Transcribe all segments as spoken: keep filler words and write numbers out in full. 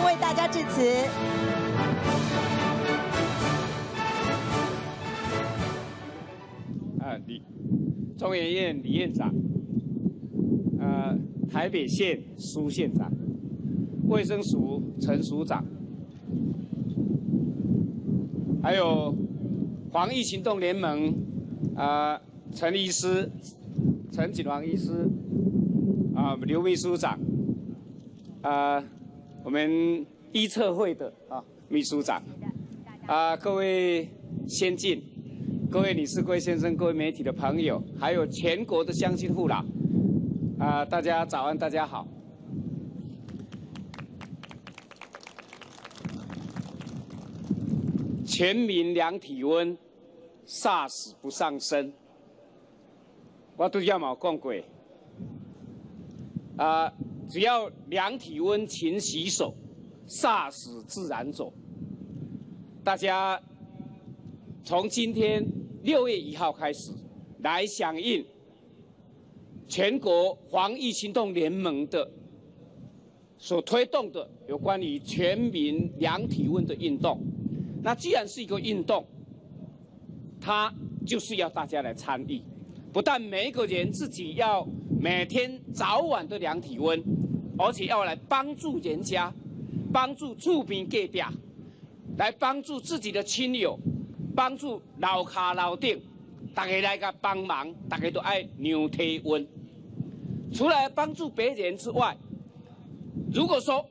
为大家致辞。 啊，李中研院李院长，呃，台北县苏县长，卫生署陈署长，还有防疫行动联盟啊陈医师、陈锦煌医师，啊刘秘书长，啊我们医策会的啊秘书长，啊各位先进。 各位女士、各位先生、各位媒体的朋友，还有全国的乡亲父老，啊、呃，大家早安，大家好。全民量体温 ，SARS 不上升。我都要冇讲过，啊、呃，只要量体温、勤洗手 ，SARS 自然走。大家。 从今天六月一号开始，来响应全国防疫行动联盟的所推动的有关于全民量体温的运动。那既然是一个运动，它就是要大家来参与，不但每一个人自己要每天早晚的量体温，而且要来帮助人家，帮助厝边隔壁，来帮助自己的亲友。 帮助老卡老顶，大家来个帮忙，大家都爱量体温。除了帮助别人之外，如果说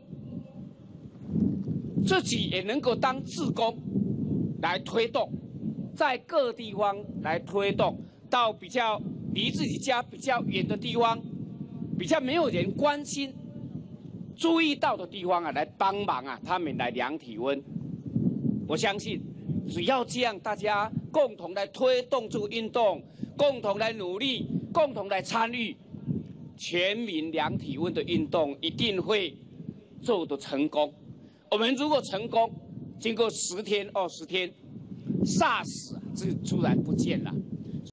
自己也能够当志工来推动，在各地方来推动，到比较离自己家比较远的地方，比较没有人关心、注意到的地方啊，来帮忙啊，他们来量体温。我相信。 只要这样，大家共同来推动这个运动，共同来努力，共同来参与，全民量体温的运动一定会做得成功。我们如果成功，经过十天、二十天 ，SARS 就突然不见了。